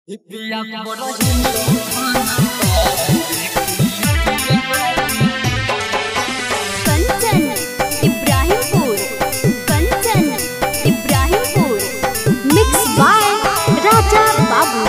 Kanchan Ibrahimpur mix by Raja Babu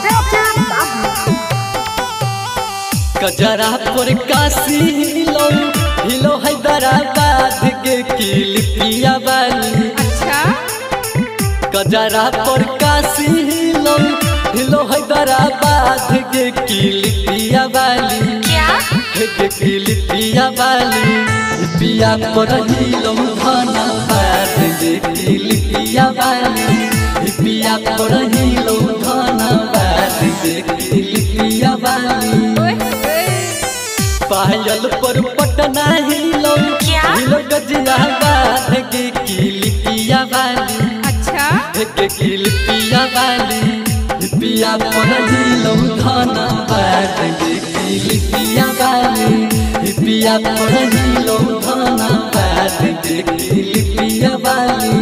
कजरा पर काशी हिलो हैदराबाद के किलिपिया वाली। अच्छा कजरा पर काशी हिलो हैदराबाद के किलिपिया वाली। क्या के किलिपिया वाली पिया पर हिलो धनबाद के किलिपिया वाली। पिया पर हिलो धनबाद के किलिपिया वाली। पायल पर पटना हिलो गजियाबाद के किलिपिया वाली। अच्छा के किलिपिया वाली पिया पर हिलो धनबाद के किलिपिया वाली। पिया पर हिलो धनबाद के किलिपिया वाली।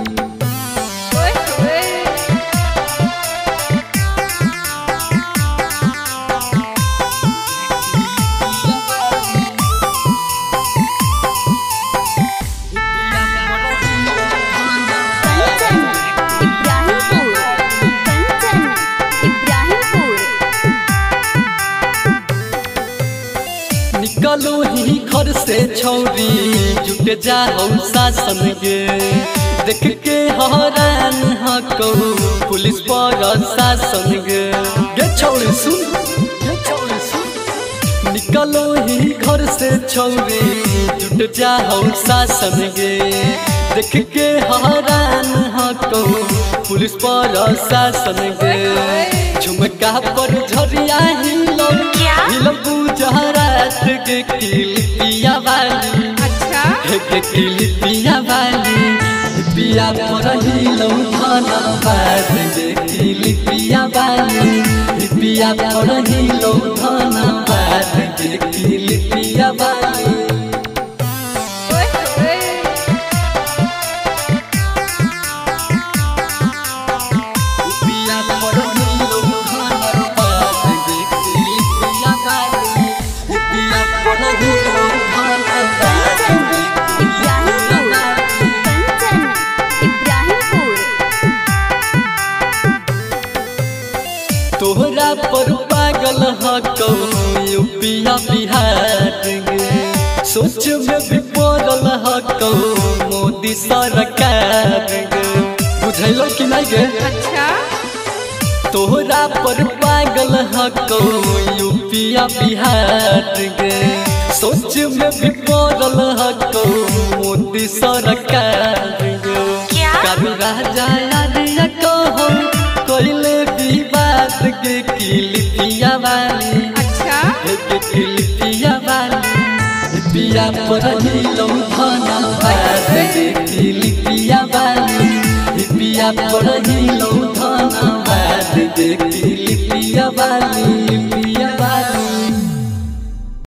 निकलो ही घर से छौरी जुट जाओ शासन गे। देख के हैरान हको पुलिस पर शासन गे। छौरी सुन निकलो ही घर से छौरी जुट जाओ शासन गे। देख के हैरान हको पुलिस पर शासन गे। झुमका पर झरिया हिलो गुजरात के किलिपिया वाली। अच्छा के किलिपिया वाली पिया पर हिलो धनबाद के किलिपिया वाली। पिया पर हिलो धनबाद के किलिपिया वाली। तोहरा पर पागल हको यूपिया बिहार गे। सोच में भी पड़ल हको मोदी सरकार गे। बुझलो कि नहीं गे? अच्छा तोहरा पर पागल हको यूपिया बिहार गे। सोच में भी पड़ल हको मोदी सरकार गे। कभी राजा यादिया कहो कोइले विवाद के किलिपिया वाली। अच्छा के किलिपिया वाली पिया पर हिलो धनबाद के किलिपिया वाली। पिया पर हिलो धनबाद के किलिपिया वाली।